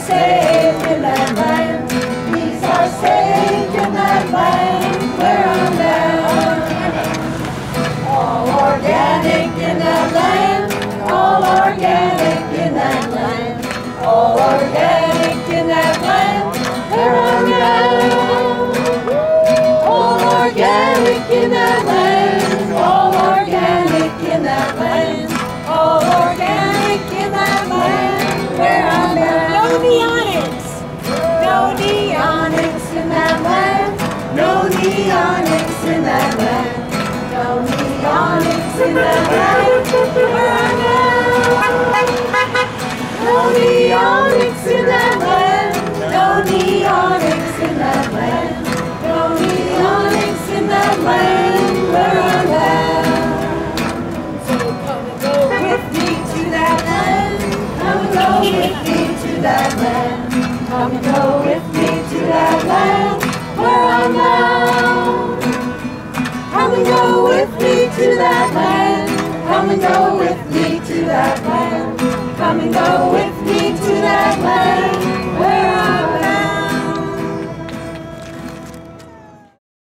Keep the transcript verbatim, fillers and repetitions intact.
safe in that land. Bees are safe in that land where I'm bound. All organic in that land, all organic in that land, all organic in that land where I'm bound. All organic in that land, all organic in that land, all organic in that land where I'm bound. No neonics, no neonics in that land, no neonics in that land, no neonics in that land where I'm bound. No neonics in that land, no neonics in that land, no neonics in that land where I'm bound. So come and go with me to that land, come and go with me to that land, come and go with me to that land where I'm bound. Come and go with me to that land, come and go with me to that land, come and go with